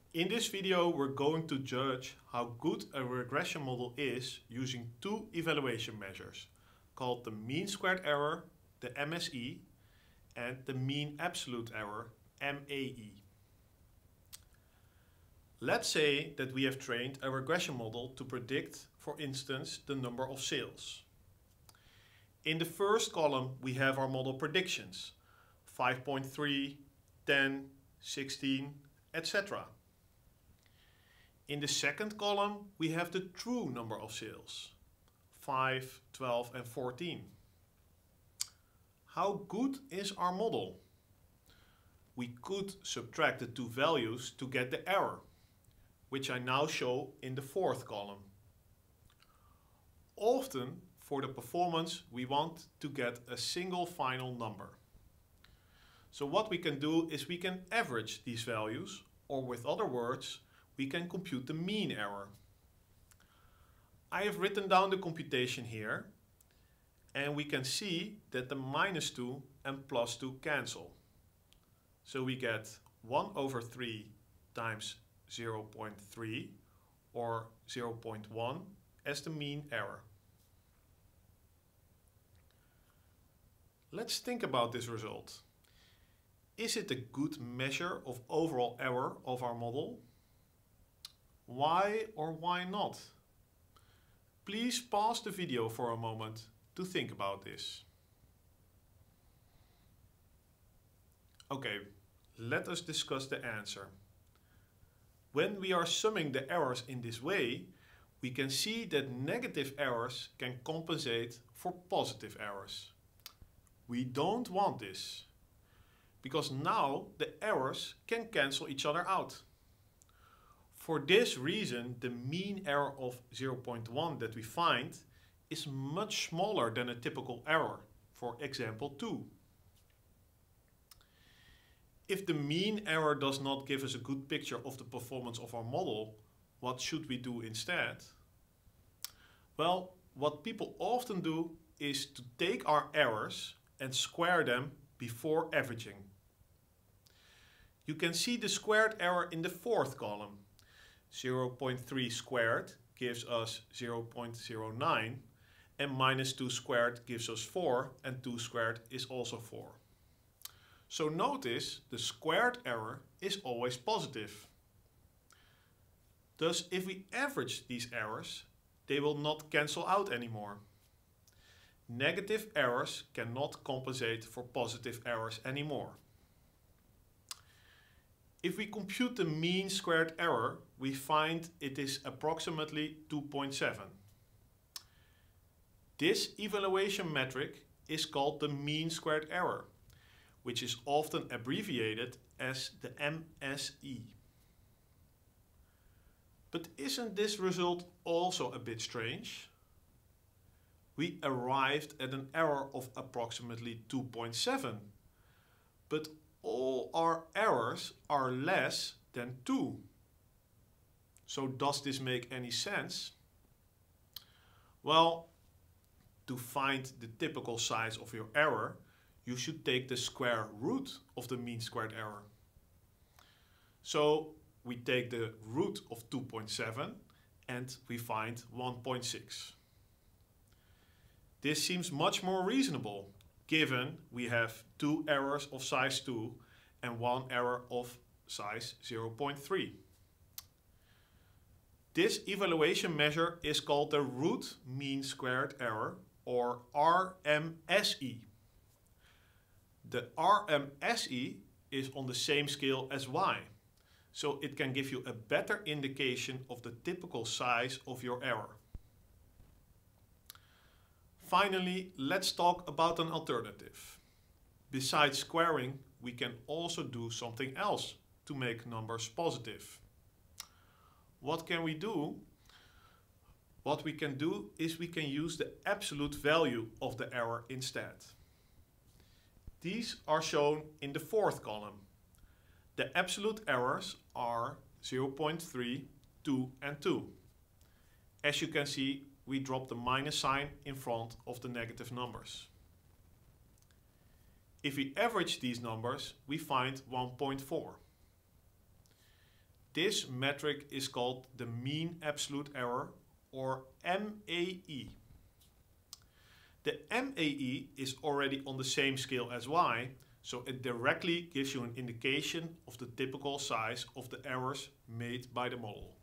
In this video, we're going to judge how good a regression model is using two evaluation measures called the mean squared error, the MSE, and the mean absolute error, MAE. Let's say that we have trained a regression model to predict, for instance, the number of sales. In the first column, we have our model predictions, 5.3, 10, 16, etc. In the second column, we have the true number of sales, 5, 12 and 14. How good is our model? We could subtract the two values to get the error, which I now show in the fourth column. Often, for the performance, we want to get a single final number. So what we can do is we can average these values, or with other words, we can compute the mean error. I have written down the computation here, and we can see that the -2 and +2 cancel. So we get 1/3 times 0.3 or 0.1 as the mean error. Let's think about this result. Is it a good measure of overall error of our model? Why or why not? Please pause the video for a moment to think about this. Okay, let us discuss the answer. When we are summing the errors in this way, we can see that negative errors can compensate for positive errors. We don't want this, because now the errors can cancel each other out. For this reason, the mean error of 0.1 that we find is much smaller than a typical error, for example 2. If the mean error does not give us a good picture of the performance of our model, what should we do instead? Well, what people often do is to take our errors and square them before averaging. You can see the squared error in the fourth column. 0.3 squared gives us 0.09 and -2 squared gives us 4 and 2 squared is also 4. So notice the squared error is always positive. Thus, if we average these errors, they will not cancel out anymore. Negative errors cannot compensate for positive errors anymore. If we compute the mean squared error, we find it is approximately 2.7. This evaluation metric is called the mean squared error, which is often abbreviated as the MSE. But isn't this result also a bit strange? We arrived at an error of approximately 2.7, but all our errors are less than 2. So does this make any sense? Well, to find the typical size of your error, you should take the square root of the mean squared error. So we take the root of 2.7 and we find 1.6. This seems much more reasonable, given we have two errors of size 2 and one error of size 0.3. This evaluation measure is called the root mean squared error, or RMSE. The RMSE is on the same scale as Y, so it can give you a better indication of the typical size of your error. Finally, let's talk about an alternative. Besides squaring, we can also do something else to make numbers positive. What can we do? What we can do is we can use the absolute value of the error instead. These are shown in the fourth column. The absolute errors are 0.3, 2 and 2. As you can see, we drop the minus sign in front of the negative numbers. If we average these numbers, we find 1.4. this metric is called the mean absolute error, or MAE. The MAE is already on the same scale as Y, so it directly gives you an indication of the typical size of the errors made by the model.